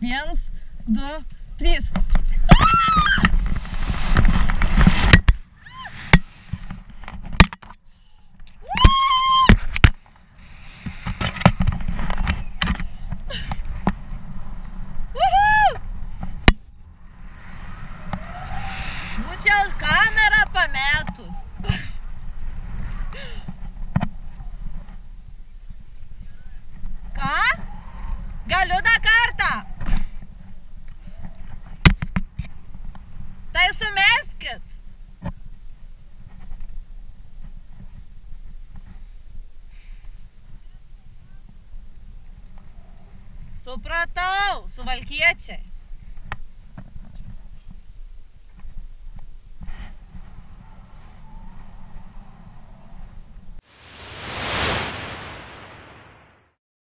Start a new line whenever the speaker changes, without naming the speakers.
1, 2, 3.
Čia kamerą pametus. Ką? Galiu dar kartą. Tai sumeskit. Supratau, suvalkiečiai.